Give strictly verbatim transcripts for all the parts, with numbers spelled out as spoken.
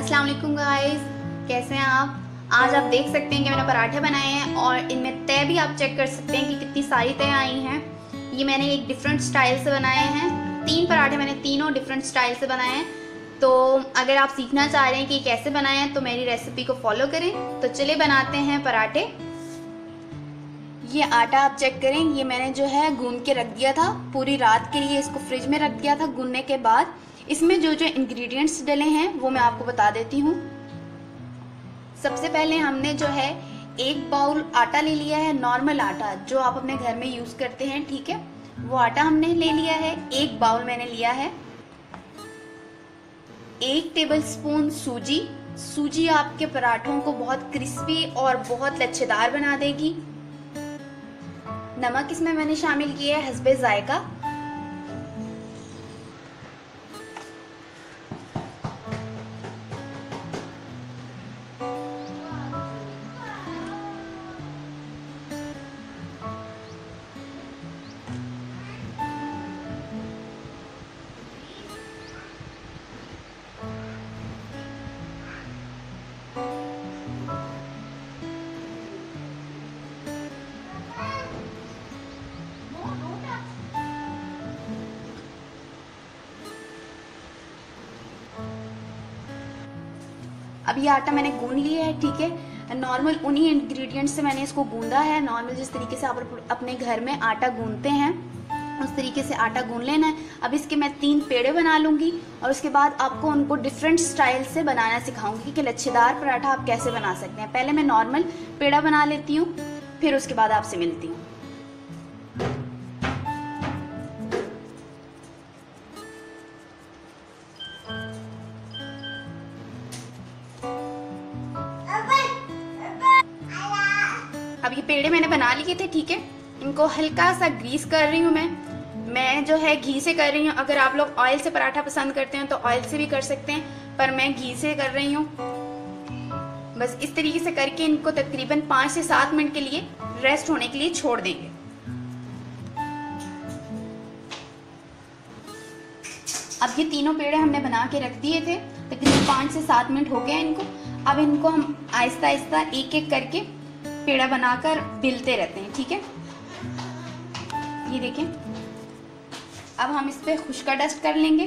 अस्सलाम वालेकुम गाइस, कैसे हैं आप। आज आप देख सकते हैं कि मैंने पराठे बनाए हैं और इनमें तय भी आप चेक कर सकते हैं कि कितनी सारी तय आई हैं। ये मैंने एक डिफरेंट स्टाइल से बनाए हैं। तीन पराठे मैंने तीनों डिफरेंट स्टाइल से बनाए हैं। तो अगर आप सीखना चाह रहे हैं कि कैसे बनाए हैं तो मेरी रेसिपी को फॉलो करें। तो चलिए बनाते हैं पराठे। ये आटा आप चेक करें, ये मैंने जो है गूंद के रख दिया था पूरी रात के लिए, इसको फ्रिज में रख दिया था। गूंदने के बाद इसमें जो जो इंग्रेडिएंट्स डले हैं वो मैं आपको बता देती हूँ। सबसे पहले हमने जो है एक बाउल आटा ले लिया है, नॉर्मल आटा जो आप अपने घर में यूज करते हैं, ठीक है, वो आटा हमने ले लिया है। एक बाउल मैंने लिया है। एक टेबलस्पून सूजी। सूजी आपके पराठों को बहुत क्रिस्पी और बहुत लच्छेदार बना देगी। नमक इसमें मैंने शामिल किया है हस्बे जायका। अब ये आटा मैंने गूंद लिया है, ठीक है। नॉर्मल उन्हीं इंग्रेडिएंट्स से मैंने इसको गूंदा है। नॉर्मल जिस तरीके से आप अपने घर में आटा गूंदते हैं उस तरीके से आटा गूंद लेना है। अब इसके मैं तीन पेड़े बना लूंगी और उसके बाद आपको उनको डिफरेंट स्टाइल से बनाना सिखाऊंगी कि लच्छेदार पराठा आप कैसे बना सकते हैं। पहले मैं नॉर्मल पेड़ा बना लेती हूँ, फिर उसके बाद आपसे मिलती हूँ। अब ये पेड़े मैंने बना लिए थे, ठीक है। इनको हल्का सा ग्रीस कर रही हूँ मैं मैं जो है घी से कर रही हूँ। अगर आप लोग ऑयल से पराठा पसंद करते हैं तो ऑयल से भी कर सकते हैं, पर मैं घी से कर रही हूँ। बस इस तरीके से करके इनको तकरीबन पाँच से सात मिनट के लिए रेस्ट होने के लिए छोड़ देंगे। अब ये तीनों पेड़े हमने बना के रख दिए थे, तकरीबन पाँच से सात मिनट हो गए इनको। अब इनको हम आहिस्ता आहिस्ता एक एक करके पेड़ा बनाकर बेलते रहते हैं, ठीक है। ये देखें, अब हम इस पे खुश्का डस्ट कर लेंगे।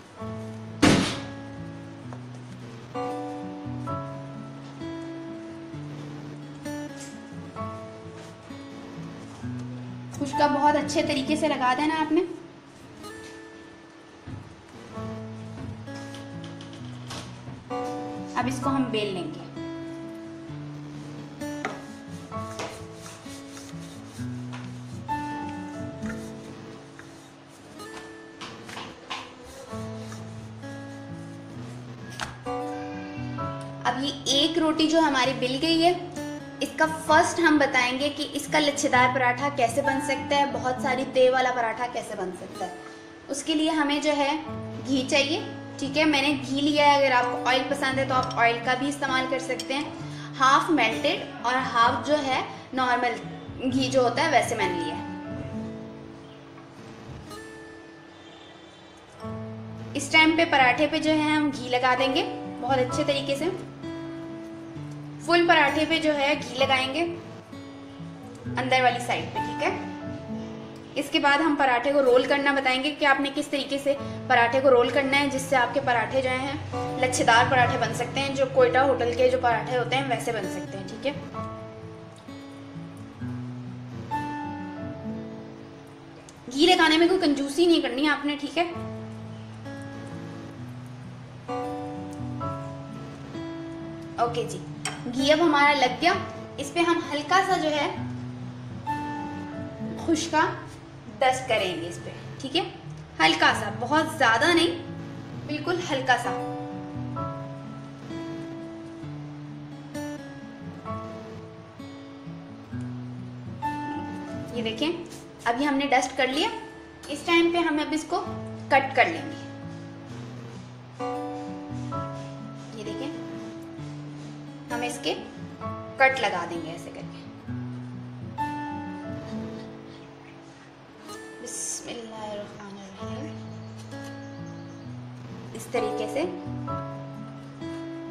खुश्का बहुत अच्छे तरीके से लगा देना आपने। अब इसको हम बेल लेंगे। अब ये एक रोटी जो हमारी बिल गई है, इसका फर्स्ट हम बताएंगे कि इसका लच्छेदार पराठा कैसे बन सकता है, बहुत सारी तय वाला पराठा कैसे बन सकता है। उसके लिए हमें जो है घी चाहिए, ठीक है। मैंने घी लिया है, अगर आपको ऑयल पसंद है तो आप ऑयल का भी इस्तेमाल कर सकते हैं। हाफ मेल्टेड और हाफ जो है नॉर्मल घी जो होता है वैसे मैंने लिया है। इस टाइम पे पराठे पे जो है हम घी लगा देंगे बहुत अच्छे तरीके से। फुल पराठे पे जो है घी लगाएंगे अंदर वाली साइड पे, ठीक है। इसके बाद हम पराठे को रोल करना बताएंगे कि आपने किस तरीके से पराठे को रोल करना है, जिससे आपके पराठे जो हैं लच्छेदार पराठे बन सकते हैं। जो कोयटा होटल के जो पराठे होते हैं वैसे बन सकते हैं, ठीक है। घी लगाने में कोई कंजूसी नहीं करनी है आपने, ठीक है। ओके जी, घी अब हमारा लग गया। इस पे हम हल्का सा जो है खुश्का डस्ट करेंगे इस पे, ठीक है। हल्का सा, बहुत ज्यादा नहीं, बिल्कुल हल्का सा। ये देखें, अभी हमने डस्ट कर लिया। इस टाइम पे हम अब इसको कट कर लेंगे। ये देखें, हम इसके कट लगा देंगे ऐसे करके। बिस्मिल्लाहिर्रहमानिर्रहीम। इस तरीके से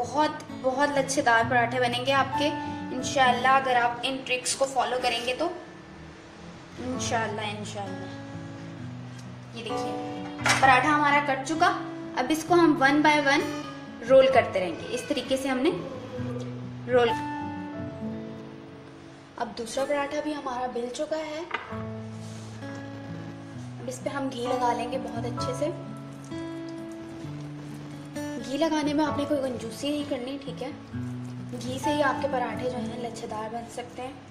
बहुत बहुत लच्छेदार पराठे बनेंगे आपके इंशाल्लाह, अगर आप इन ट्रिक्स को फॉलो करेंगे तो इंशाल्लाह इंशाल्लाह। ये देखिए पराठा हमारा कट चुका। अब इसको हम वन बाय वन रोल करते रहेंगे। इस तरीके से हमने रोल। अब दूसरा पराठा भी हमारा बेल चुका है। अब इस पे हम घी लगा लेंगे बहुत अच्छे से। घी लगाने में आपने कोई कंजूसी नहीं करनी, ठीक है। घी से ही आपके पराठे जो हैं लच्छेदार बन सकते हैं।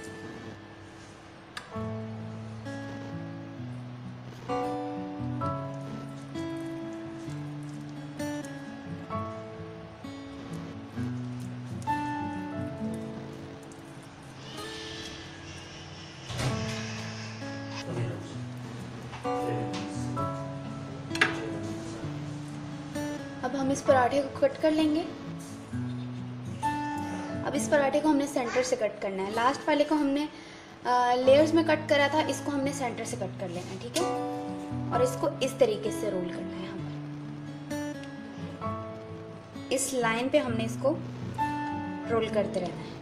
अब हम इस पराठे को कट कर लेंगे। अब इस पराठे को हमने सेंटर से कट करना है। लास्ट वाले को हमने लेयर्स में कट करा था, इसको हमने सेंटर से कट कर लेना है, ठीक है। और इसको इस तरीके से रोल करना है। यहाँ पर इस लाइन पे हमने इसको रोल करते रहना है।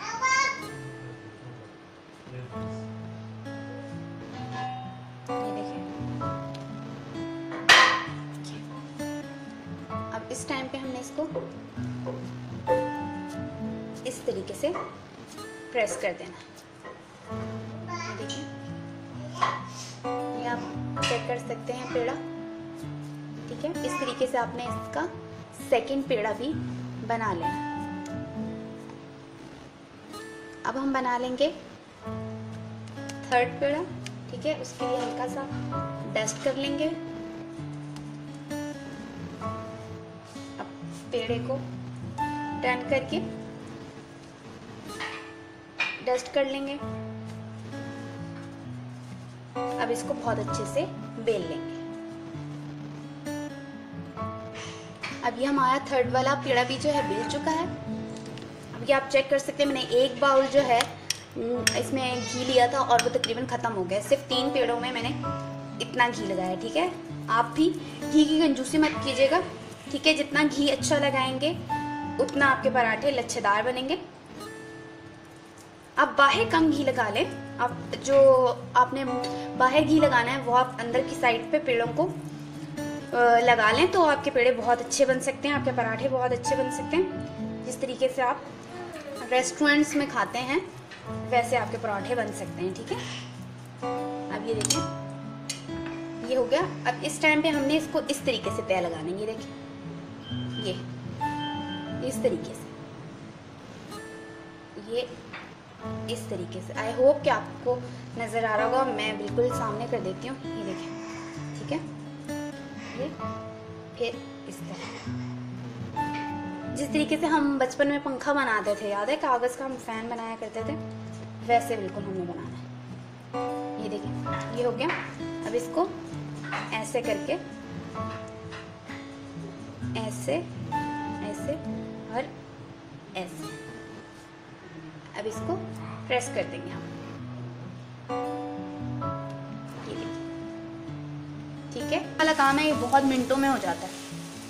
इस टाइम पे हमने इसको इस तरीके से प्रेस कर देना। देखिए ये आप चेक कर सकते हैं पेड़ा, ठीक है। इस तरीके से आपने इसका सेकंड पेड़ा भी बना लेना। अब हम बना लेंगे थर्ड पेड़ा, ठीक है। उसके लिए हल्का सा डस्ट कर लेंगे। पेड़े को टर्न करके डस्ट कर लेंगे। अब इसको बहुत अच्छे से बेल लेंगे। अब ये हमारा थर्ड वाला पेड़ा भी जो है बेल चुका है। अब ये आप चेक कर सकते हैं, मैंने एक बाउल जो है इसमें घी लिया था और वो तकरीबन खत्म हो गया। सिर्फ तीन पेड़ों में मैंने इतना घी लगाया, ठीक है। आप भी घी की कंजूसी मत कीजिएगा, ठीक है। जितना घी अच्छा लगाएंगे उतना आपके पराठे लच्छेदार बनेंगे। आप बाहर कम घी लगा लें। आप जो आपने बाहर घी लगाना है वो आप अंदर की साइड पे पेड़ों को लगा लें, तो आपके पेड़े बहुत अच्छे बन सकते हैं, आपके पराठे बहुत अच्छे बन सकते हैं। जिस तरीके से आप रेस्टोरेंट्स में खाते हैं वैसे आपके पराठे बन सकते हैं, ठीक है। अब ये देखिए ये हो गया। अब इस टाइम पे हमने इसको इस तरीके से तय लगाना है। ये देखिए ये इस तरीके से, ये इस तरीके से। आई होप कि आपको नजर आ रहा होगा। मैं बिल्कुल सामने कर देती हूँ। ये देखिए, ठीक है। ये फिर इस तरह, जिस तरीके से हम बचपन में पंखा बनाते थे, याद है, कागज का हम फैन बनाया करते थे, वैसे बिल्कुल हमने बनाना है। ये देखिए ये हो गया। अब इसको ऐसे करके ऐसे ऐसे और ऐसे, अब इसको प्रेस कर देंगे हम। ये देखिए, ठीक है। वाला काम है, ये बहुत मिनटों में हो जाता है।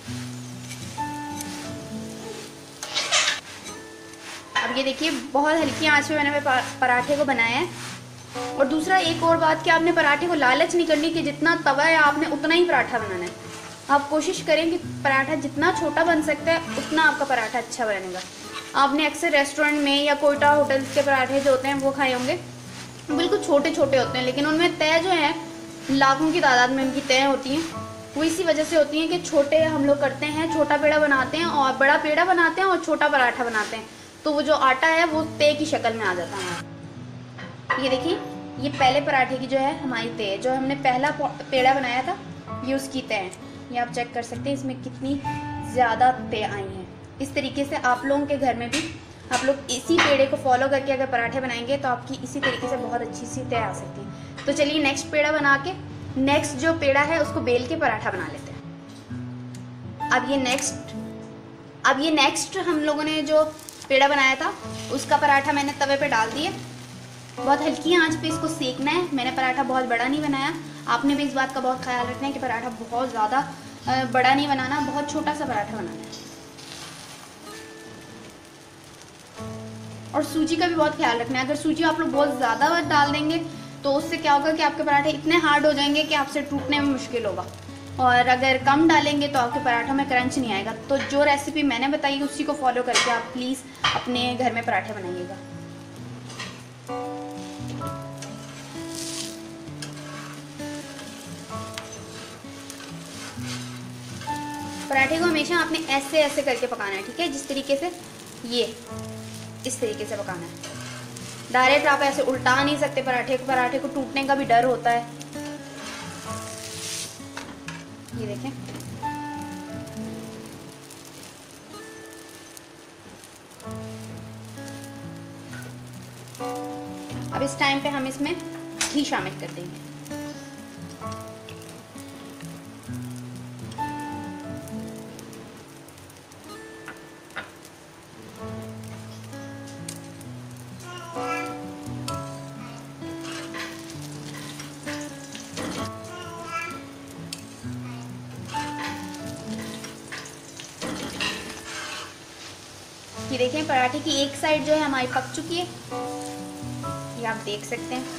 अब ये देखिए बहुत हल्की आंच पे मैंने पराठे को बनाया है। और दूसरा एक और बात कि आपने पराठे को लालच नहीं करनी कि जितना तवा है आपने उतना ही पराठा बनाना है। आप कोशिश करें कि पराठा जितना छोटा बन सकता है उतना आपका पराठा अच्छा बनेगा। आपने अक्सर रेस्टोरेंट में या कोयटा होटल्स के पराठे जो होते हैं वो खाए होंगे, बिल्कुल छोटे छोटे होते हैं, लेकिन उनमें तय जो है लाखों की तादाद में उनकी तय होती हैं। वो इसी वजह से होती हैं कि छोटे हम लोग करते हैं, छोटा पेड़ा बनाते हैं और बड़ा पेड़ा बनाते हैं और छोटा पराठा बनाते हैं, तो वो जो आटा है वो तय की शक्ल में आ जाता है हमारा। ये देखिए ये पहले पराठे की जो है हमारी तय, जो हमने पहला पेड़ा बनाया था ये उसकी तय है। ये आप चेक कर सकते हैं इसमें कितनी ज़्यादा तय आई हैं। इस तरीके से आप लोगों के घर में भी आप लोग इसी पेड़े को फॉलो करके अगर पराठे बनाएंगे तो आपकी इसी तरीके से बहुत अच्छी सी तय आ सकती है। तो चलिए नेक्स्ट पेड़ा बना के, नेक्स्ट जो पेड़ा है उसको बेल के पराठा बना लेते हैं। अब ये नेक्स्ट अब ये नेक्स्ट हम लोगों ने जो पेड़ा बनाया था उसका पराठा मैंने तवे पे डाल दिया। बहुत हल्की आंच पे इसको सेकना है। मैंने पराठा बहुत बड़ा नहीं बनाया, आपने भी इस बात का बहुत ख्याल रखना है कि पराठा बहुत ज़्यादा बड़ा नहीं बनाना, बहुत छोटा सा पराठा बनाना है। और सूजी का भी बहुत ख्याल रखना है। अगर सूजी आप लोग बहुत ज़्यादा डाल देंगे तो उससे क्या होगा कि आपके पराठे इतने हार्ड हो जाएंगे कि आपसे टूटने में मुश्किल होगा, और अगर कम डालेंगे तो आपके पराठों में क्रंच नहीं आएगा। तो जो रेसिपी मैंने बताई उसी को फॉलो करके आप प्लीज़ अपने घर में पराठे बनाइएगा। पराठे को हमेशा आपने ऐसे ऐसे करके पकाना है, ठीक है, जिस तरीके से ये इस तरीके से पकाना है। डायरेक्ट आप ऐसे उल्टा नहीं सकते पराठे को, पराठे को टूटने का भी डर होता है। ये देखें, अब इस टाइम पे हम इसमें घी शामिल कर देंगे। ये देखें, पराठे की एक साइड जो है हमारी पक चुकी है, ये आप देख सकते हैं।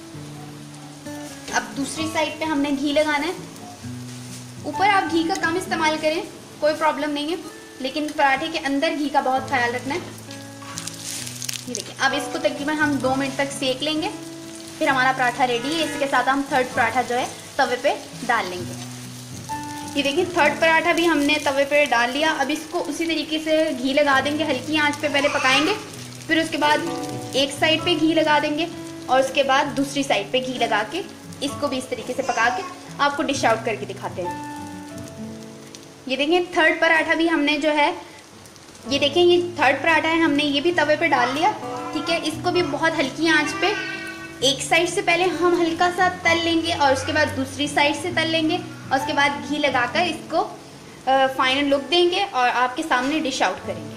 अब दूसरी साइड पे हमने घी लगाना है। ऊपर आप घी का कम इस्तेमाल करें, कोई प्रॉब्लम नहीं है, लेकिन पराठे के अंदर घी का बहुत ख्याल रखना है। ये देखिए, अब इसको तकरीबन हम दो मिनट तक सेक लेंगे, फिर हमारा पराठा रेडी है। इसके साथ हम थर्ड पराठा जो है तवे पे डाल लेंगे। ये देखिए, थर्ड पराठा भी हमने तवे पे डाल लिया। अब इसको उसी तरीके से घी लगा देंगे, हल्की आंच पे पहले पकाएंगे, फिर उसके बाद एक साइड पे घी लगा देंगे और उसके बाद दूसरी साइड पे घी लगा के इसको भी इस तरीके से पका के आपको डिश आउट करके दिखाते हैं। ये देखिए, थर्ड पराठा भी हमने जो है, ये देखें, ये थर्ड पराठा है, हमने ये भी तवे पे डाल लिया, ठीक है। इसको भी बहुत हल्की आंच पे एक साइड से पहले हम हल्का सा तल लेंगे और उसके बाद दूसरी साइड से तल लेंगे और उसके बाद घी लगाकर इसको फाइनल लुक देंगे और आपके सामने डिश आउट करेंगे।